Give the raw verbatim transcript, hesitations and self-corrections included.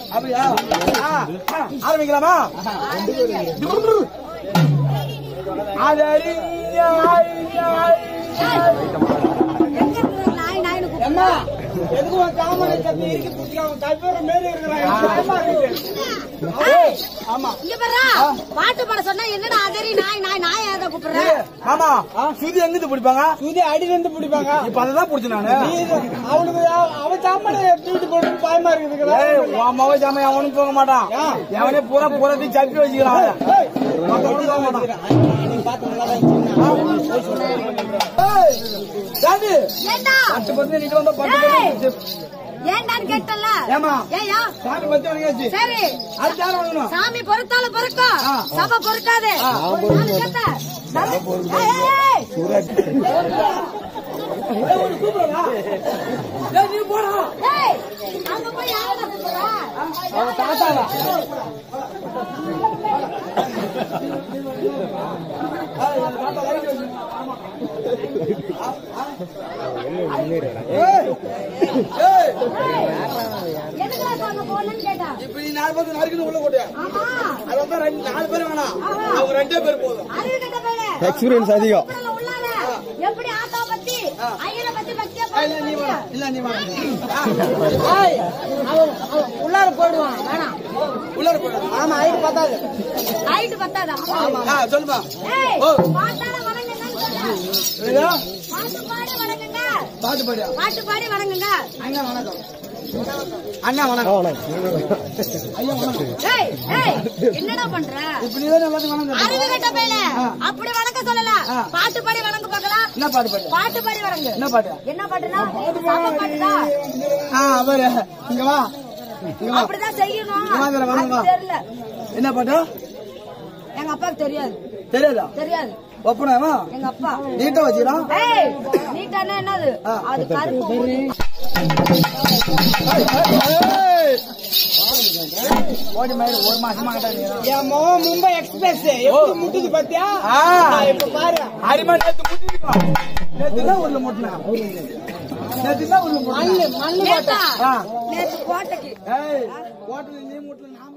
அப்படியா? ஆரம்பிக்கலாமா? அது அம்மா எதுக்கு காமனை கத்தி இறுக்கி பிடிச்சாங்க கைப்பேற மேலே ஆமா இங்க பாரு பாட்டு பாட சொன்னா என்னடா அதரி நாய் நாய் நாய் ஏத கூப்பிடுற ஆமா சுதி எங்கிட்டு பிடிப்பாங்க சுதி அடியில இருந்து பிடிப்பாங்க இப்ப அததான் பிடிச்ச நானு அவனுக்கு அவன் சாமான தூக்கிட்டு போட்டு பயமா இருக்குது அம்மாவே சாமி அவனும் போக மாட்டான் அவனே பூரா பூராத்தையும் சப்பி வச்சுக்கிறான் போக மாட்டான் ஏண்டான்னு கேட்டல சரி சாமி பொறுத்தாலும் பொறுக்கும் சபை பொறுக்காது அங்க போய் யார எக்ஸ்பீரியன்ஸ் அதிகம் எப்படி ஆத்தா பத்தி ஐயரை பத்தி பத்தியா உள்ளார போடுவான் வேணாம் உள்ளார போடுவான் ஆமா ஹைட் பத்தாது ஹைட் பத்தாதா சொல்லுமா பாட்டால வணங்குங்க பாட்டு பாடி வணங்குங்க பாட்டு பாடியா பாட்டு பாடி வணங்குங்க அண்ணா வணக்கம் அண்ணா வணக்கம் ஐயா வணக்கம் ஏய் ஏய் என்னடா பண்ற இப்ப நீ தான வந்து வணங்க அறிவு கட்ட மேல அப்படி வணங்க சொல்லல பாட்டு பாடி வணங்க பார்க்கலாம் என்ன பாட்டு பாடு பாட்டு பாடி வணங்கு என்ன பாட்டு என்ன பாட்டுனா சாம பாட்டுடா ஆ அவரே இங்க வா அப்படிதான் செய்யணும் தெரியல என்ன பாட்டு எங்க அப்பாக்கு தெரியாது தெரியாதா தெரியாது ஒப்பனாமா எங்க அப்பா நீட்டா வச்சிரா ஏய் நீட்டானா என்னது அது கருப்பு ஓடி மாதிரி ஒரு மாசமா என் மகன் மும்பை எக்ஸ்பிரஸ் எப்படி முட்டுது பாத்தியா இப்ப பாரு அரிமா நேத்து முட்டிருக்கா நேத்துதான் உள்ள முட்டினா நேத்துதான் உள்ள முட்டினா மண்ணு மண்ணு போட்டா நேத்து கோட்டைக்கு ஏய் கோட்டையில நீ முட்டல நாம